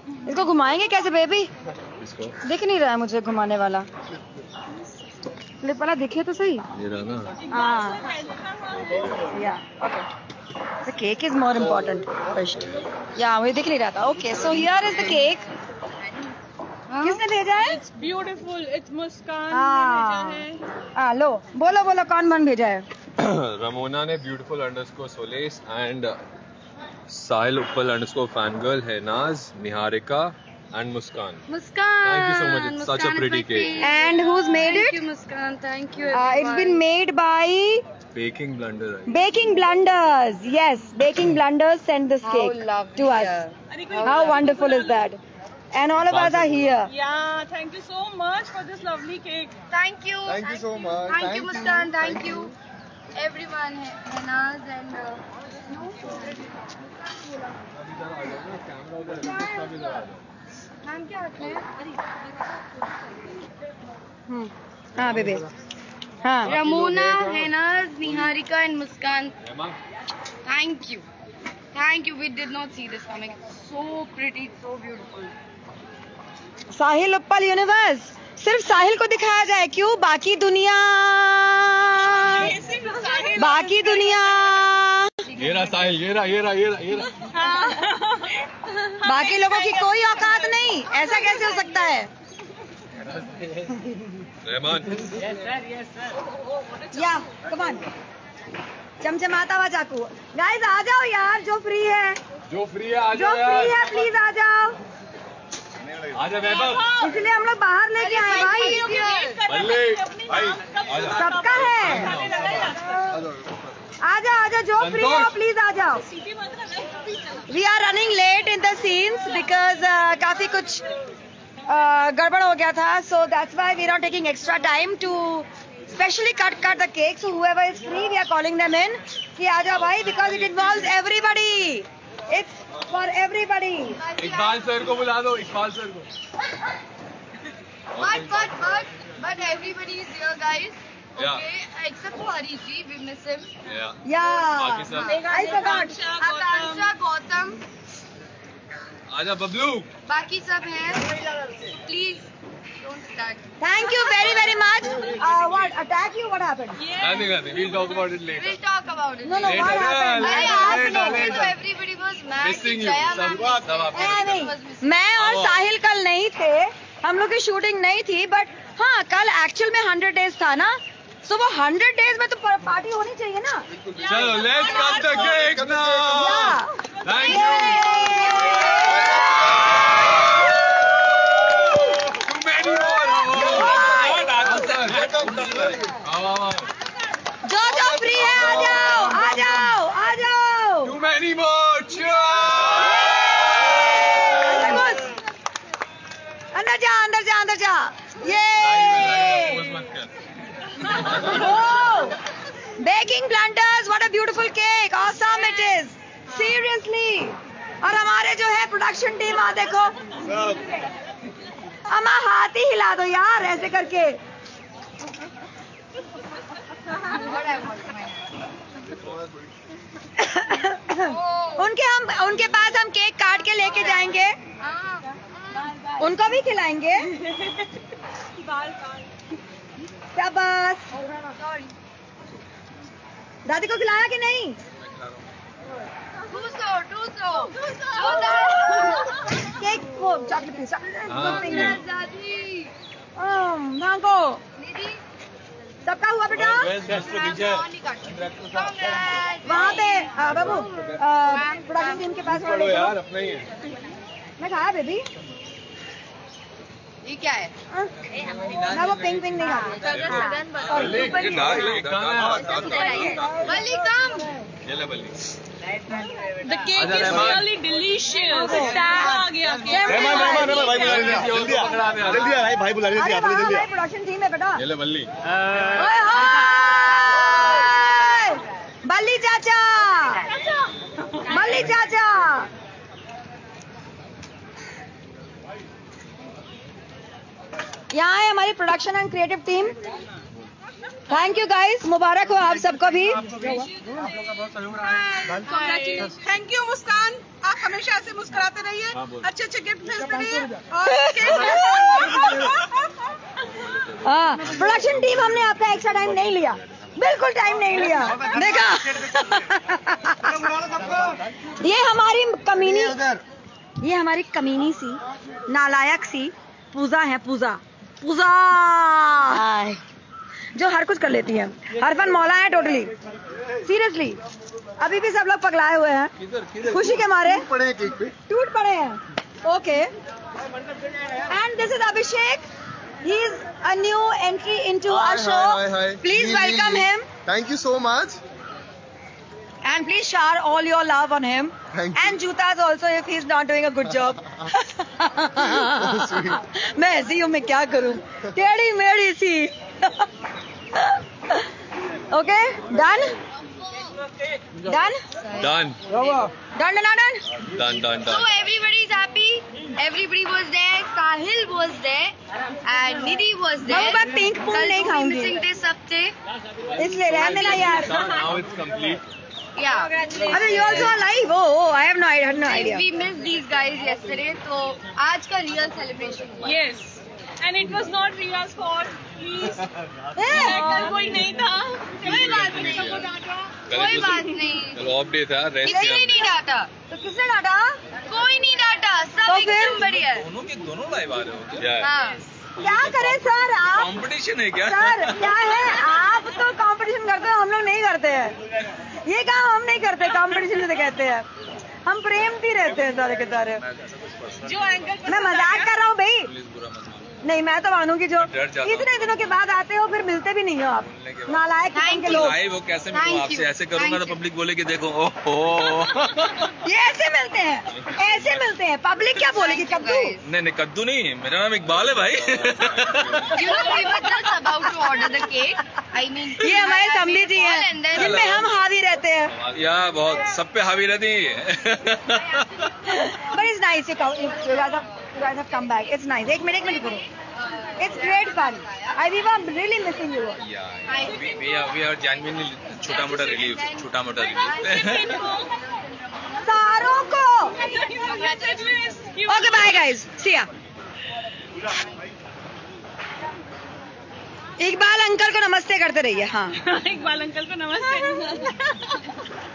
इसको घुमाएंगे कैसे बेबी? दिख नहीं रहा है मुझे घुमाने वाला। क्लिप वाला दिखे तो सही। ये रहा ना। Yeah okay, the cake is more important first. Yeah मुझे दिख नहीं रहा था। Okay, so here is the cake. किसने भेजा है? It's beautiful. It's मुस्कान ने भेजा है। लो बोलो बोलो, कौन मन भेजा है? रमोना ने beautiful_Solace and Sahil uppal _fangirl है नाज, Niharika and Muskan. Thank you so much. It's such a pretty cake. And who's made it? Thank you, Muskan. Thank you. It's been made by Baking Blunder. Baking Blunders. Yes, Baking Blunders sent this cake to us. How wonderful is that? And all of us are here. Yeah, thank you so much for this lovely cake. Thank you. Thank you so much. Thank you, Muskan. Thank you, everyone. Henaz and नाम क्या रखना है? हाँ baby, हाँ। Ramona, Henaz, Niharika and Muskan. Thank you. Thank you. We did not see this coming. It's so pretty, so beautiful. Sahil uppal universe. सिर्फ साहिल को दिखाया जाए क्यों? बाकी दुनिया ये रहा साहिल, ये रहा। बाकी लोगों की कोई औकात नहीं। ऐसा कैसे हो सकता है? रहमान। या कम ऑन, चमचमाता हुआ चाकू। गाइस आ जाओ यार, जो फ्री है आ जाओ यार। प्लीज आ जाओ। आजा वैभव। इसलिए हम लोग बाहर लेके आए भाई। सबका है। आ जाओ, जो फ्री हो प्लीज आ जाओ। We are running late in the scenes because काफी कुछ गड़बड़ हो गया था, so that's why we are taking extra time to specially cut the cake. So whoever is free, we are calling them in कि आ जाओ भाई, because it involves everybody. It's for everybody. Iqbal sir को बुला दो, इकबाल सर को। But everybody is here, guys. Yeah. Okay, except for Hariji, we miss him. Yeah. बाकी सब। I forgot. Akansha, Gautam, आजा बबलू। बाकी सब हैं. Please don't attack. Thank you very very much. What attack you? What happened? Nothing. We'll talk about it later. We'll talk about it. No, what happened? So everybody was mad. Missing you. Jaya सब ma'am नहीं, was missing. मैं और साहिल कल नहीं थे, हम लोग की शूटिंग नहीं थी, बट हाँ कल एक्चुअल में 100 days था ना, सो वो 100 days में तो पार्टी होनी चाहिए ना। चलो let's cut the cake now. Thank you. Too many more. जो फ्री है आ जाओ। Too many more. अंदर जा। ये Baking Blunders, what a beautiful cake. Awesome it is. Seriously. और हमारे जो है प्रोडक्शन टीम, आ देखो। अम्मा हाथ ही हिला दो यार ऐसे करके। उनके पास हम केक काट के लेके जाएंगे, उनको भी खिलाएंगे। शाबाश। दादी को खिलाया कि नहीं? केक वो चॉकलेट पीस। मांगो। सबका हुआ बेटा? वहाँ पे बाबू प्रोडक्शन टीम के पास यार अपना ही है। मैं खाया बेबी। ये क्या है? ना वो पिंक नहीं खाती। The cake is really delicious. आ गया जल्दी आ भाई बुला जल्दी आ प्रोडक्शन टीम है बेटा। ये ले बल्ली। बल्ली चाचा। यहाँ है हमारी production and creative team. Thank you guys, मुबारक हो आप सबको भी। थैंक यू मुस्कान, आप हमेशा ऐसे मुस्कुराते रहिए, अच्छे अच्छे गिफ्ट भेजते रहिए। हाँ, प्रोडक्शन टीम हमने आपका एक्स्ट्रा टाइम नहीं लिया, बिल्कुल टाइम नहीं लिया। देखा ये हमारी कमीनी सी नालायक सी पूजा है, पूजा जो हर कुछ कर लेती है, हरफन मौला है टोटली, सीरियसली। अभी भी सब लोग पगलाए हुए हैं खुशी के मारे, टूट पड़े हैं। Okay, and this is Abhishek, he is a new entry into our show, please welcome him. Thank you so much. And please shower all your love on him. Thank you. And Jutas also if he's not doing a good job. मैं ऐसी हूँ, मैं क्या करूँ, टेढ़ी मेढ़ी सी। Okay, done? Done? Done. Done. So everybody's happy. Everybody was there. Sahil was there, and Nidhi was there. मैं पिंक पूल नहीं खाऊंगी, missing this हफ्ते. इसलिए रहने देना यार। Now it's complete. Yeah. अरे you also are live? Oh, I have no idea. We missed these guys yesterday, so आज का real celebration हुआ. Yes, and it was not Riya's fault. Please. कल कोई नहीं था, कोई बात नहीं, सबको डांटा। कोई बात नहीं। चलो ऑफ डे था, रेस्ट किसी ने नहीं डांटा। तो किसने डांटा? कोई नहीं डांटा, सब तो एकदम बढ़िया। दोनों लाइव आ रहे हो हाँ। क्या करें सर, आप कंपटीशन है क्या? सर क्या है, आप तो कंपटीशन करते हो, हम लोग नहीं करते हैं। ये काम हम नहीं करते, कंपटीशन से कहते हैं। हम प्रेम भी रहते हैं सारे के सारे। जो एंकर मैं मजाक कर रहा हूँ भाई, नहीं मैं तो मानूंगी जो इतने दिनों के बाद आते हो फिर मिलते भी नहीं हो आप, नालायक किस्म के लोग। लाइव वो कैसे मिलूं आपसे? ऐसे करूंगा तो पब्लिक बोलेगी देखो ओहो। ये ऐसे मिलते हैं, पब्लिक क्या बोलेगी, कद्दू? नहीं कद्दू नहीं, मेरा नाम इकबाल है भाई। You know, we were just about to order the cake. I mean, ये हमारे समधी जी हैं जिनमें हम हावी रहते हैं। या बहुत सब पे हावी रहती है। But it's nice you guys have come back. It's nice. एक मिनट करो। It's great fun. We were really missing you. We are genuinely छोटा मोटा रिलीफ। सारों को। Okay, bye guys. See ya. Iqbal uncle को नमस्ते करते रहिए। हाँ, इकबाल अंकल को नमस्ते।